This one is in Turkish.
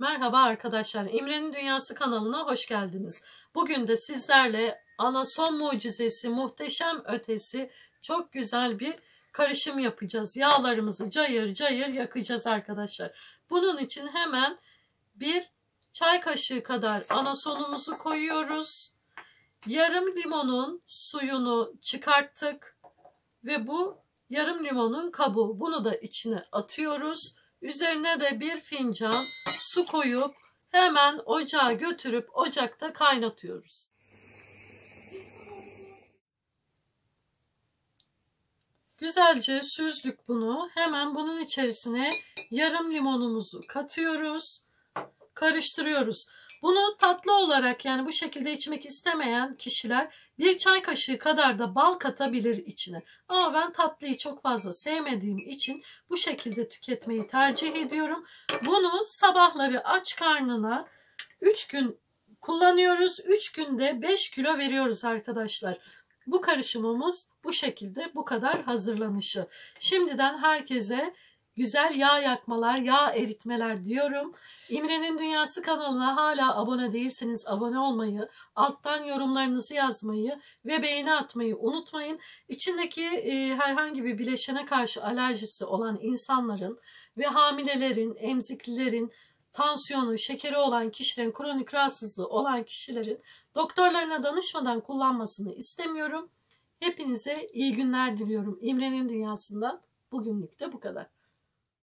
Merhaba arkadaşlar, İmre'nin Dünyası kanalına hoş geldiniz. Bugün de sizlerle anason mucizesi, muhteşem ötesi çok güzel bir karışım yapacağız. Yağlarımızı cayır cayır yakacağız arkadaşlar. Bunun için hemen bir çay kaşığı kadar anasonumuzu koyuyoruz. Yarım limonun suyunu çıkarttık ve bu yarım limonun kabuğu. Bunu da içine atıyoruz. Üzerine de bir fincan su koyup hemen ocağa götürüp ocakta kaynatıyoruz. Güzelce süzdük bunu. Hemen bunun içerisine yarım limonumuzu katıyoruz. Karıştırıyoruz. Bunu tatlı olarak, yani bu şekilde içmek istemeyen kişiler bir çay kaşığı kadar da bal katabilir içine. Ama ben tatlıyı çok fazla sevmediğim için bu şekilde tüketmeyi tercih ediyorum. Bunu sabahları aç karnına 3 gün kullanıyoruz. 3 günde 5 kilo veriyoruz arkadaşlar. Bu karışımımız bu şekilde, bu kadar hazırlanışı. Şimdiden herkese güzel yağ yakmalar, yağ eritmeler diyorum. İmre'nin Dünyası kanalına hala abone değilseniz abone olmayı, alttan yorumlarınızı yazmayı ve beğeni atmayı unutmayın. İçindeki herhangi bir bileşene karşı alerjisi olan insanların ve hamilelerin, emziklilerin, tansiyonu, şekeri olan kişilerin, kronik rahatsızlığı olan kişilerin doktorlarına danışmadan kullanmasını istemiyorum. Hepinize iyi günler diliyorum. İmre'nin Dünyası'ndan bugünlük de bu kadar.